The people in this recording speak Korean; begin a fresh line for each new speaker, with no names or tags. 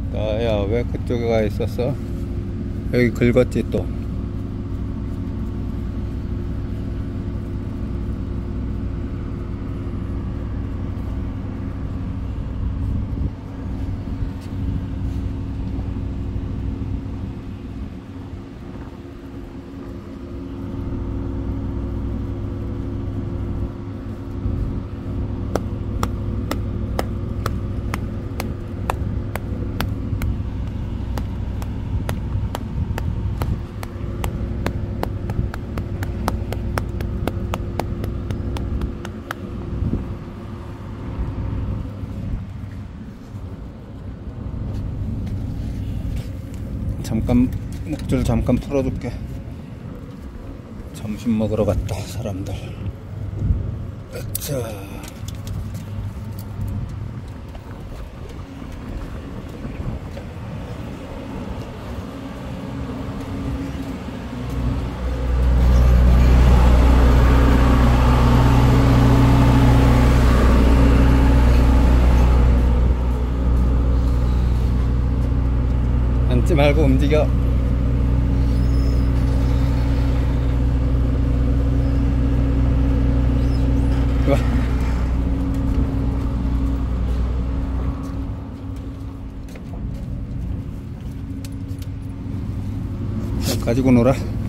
나야 왜 그쪽에 가 있었어? 여기 긁었지 또. 잠깐 목줄 잠깐 풀어줄게. 점심 먹으러 갔다 사람들. 자, 앉지 말고 움직여. 와. 가지고 놀아.